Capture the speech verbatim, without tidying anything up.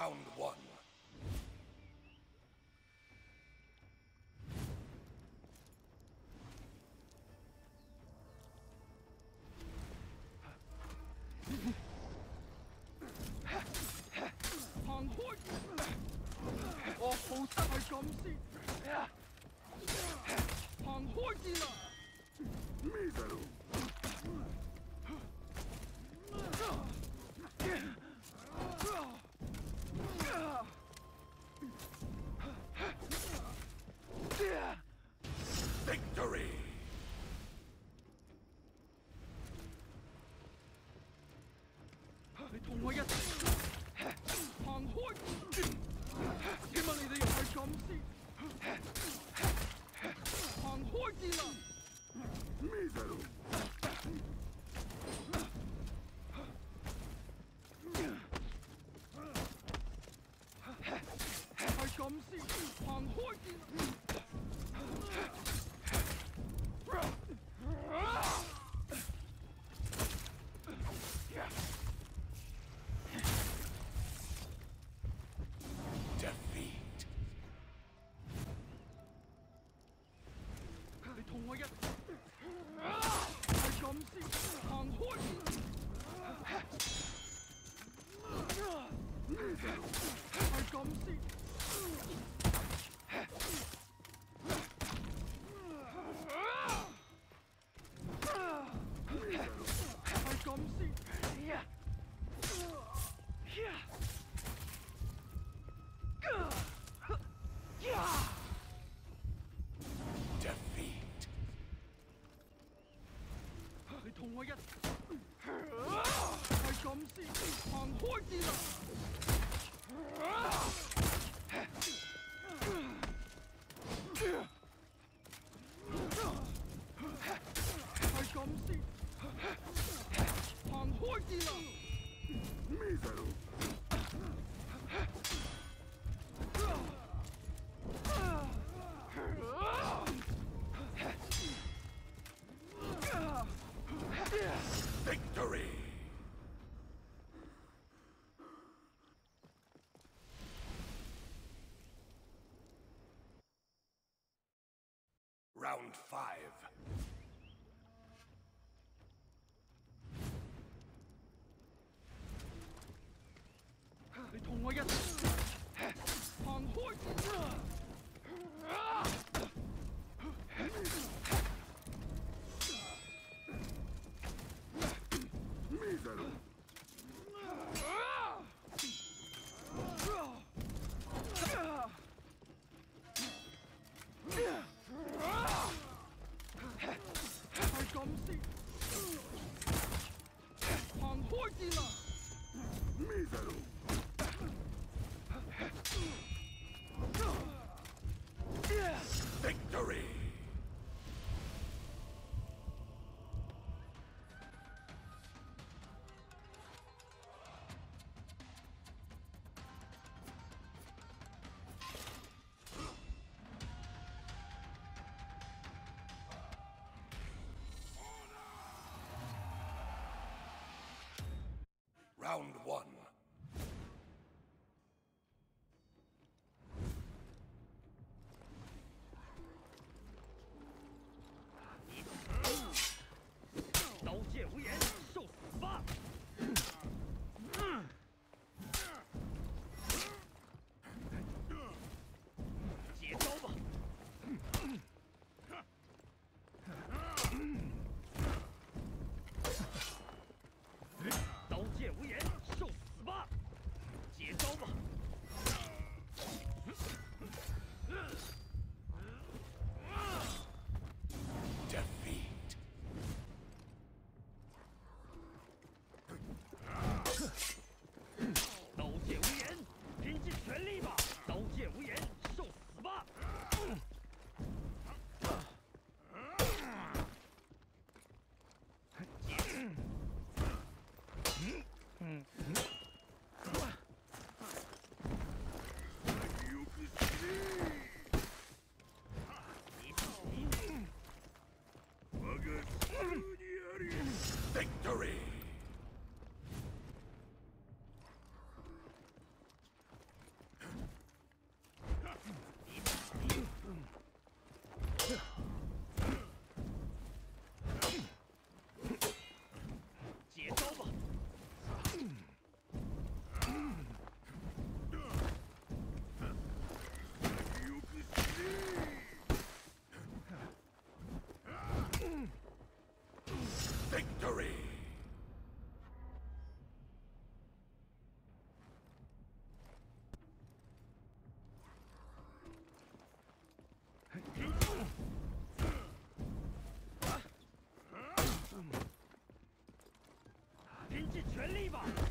Round one. 行開！我好得係咁先。行開啲啦！ 咩大佬？ Victory! 你同我一齊行開！點解你哋又係咁先？行開啲啦！ 咩大佬？ 係咁先，行開啲啦！ Defeat. 你同我一係咁先，行開啲啦！係咁先。 係咁先。呀！呀！呀 Defeat. 你同我一係咁先，行開啲啦！係咁先，行開啲啦！ 咩大佬？ Victory! Round five. 你同我一行開！ 咩大佬？ 係咁先，行開啲啦！ 咩大佬？ Victory! Round one. 刀剑无眼，受死吧！接招吧！刀剑无眼，受死 believer!